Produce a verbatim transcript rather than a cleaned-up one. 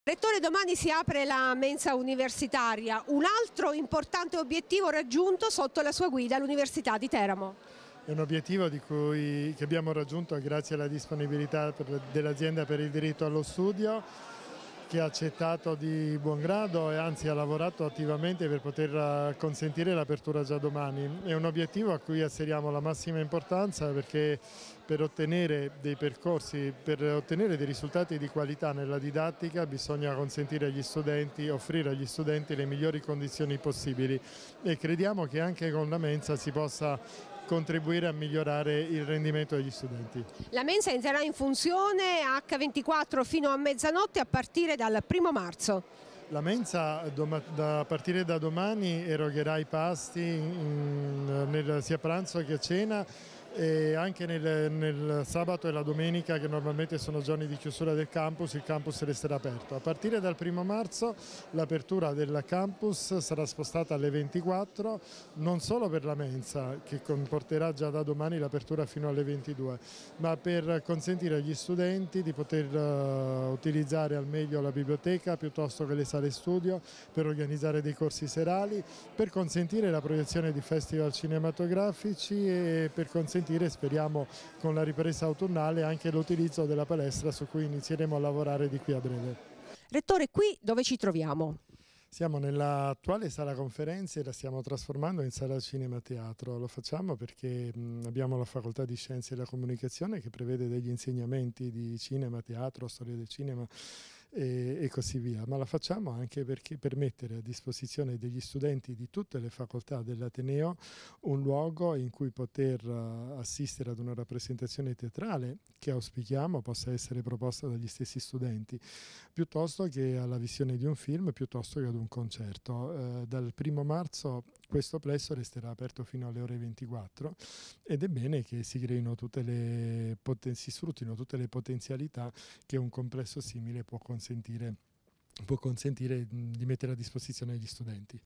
Rettore, domani si apre la mensa universitaria, un altro importante obiettivo raggiunto sotto la sua guida all'Università di Teramo. È un obiettivo di cui, che abbiamo raggiunto grazie alla disponibilità dell'azienda per il diritto allo studio, che ha accettato di buon grado e anzi ha lavorato attivamente per poter consentire l'apertura già domani. È un obiettivo a cui asseriamo la massima importanza perché per ottenere dei percorsi, per ottenere dei risultati di qualità nella didattica bisogna consentire agli studenti, offrire agli studenti le migliori condizioni possibili e crediamo che anche con la mensa si possa contribuire a migliorare il rendimento degli studenti. La mensa entrerà in funzione acca ventiquattro fino a mezzanotte a partire dal primo marzo. La mensa a partire da domani erogherà i pasti in, nel, sia pranzo che cena e anche nel, nel sabato e la domenica, che normalmente sono giorni di chiusura del campus, il campus resterà aperto. A partire dal primo marzo l'apertura del campus sarà spostata alle ventiquattro, non solo per la mensa, che comporterà già da domani l'apertura fino alle ventidue, ma per consentire agli studenti di poter uh, utilizzare al meglio la biblioteca piuttosto che le sale studio, per organizzare dei corsi serali, per consentire la proiezione di festival cinematografici e per consentire, speriamo con la ripresa autunnale, anche l'utilizzo della palestra su cui inizieremo a lavorare di qui a breve. Rettore, qui dove ci troviamo? Siamo nell'attuale sala conferenze e la stiamo trasformando in sala cinema teatro. Lo facciamo perché mh, abbiamo la facoltà di scienze della comunicazione che prevede degli insegnamenti di cinema, teatro, storia del cinema e, e così via, ma la facciamo anche perché per mettere a disposizione degli studenti di tutte le facoltà dell'Ateneo un luogo in cui poter uh, assistere ad una rappresentazione teatrale che auspichiamo possa essere proposta dagli stessi studenti, piuttosto che alla visione di un film, piuttosto che ad un concerto. Eh, dal primo marzo questo plesso resterà aperto fino alle ore ventiquattro ed è bene che si creino tutte le si sfruttino tutte le potenzialità che un complesso simile può consentire, può consentire di mettere a disposizione degli studenti.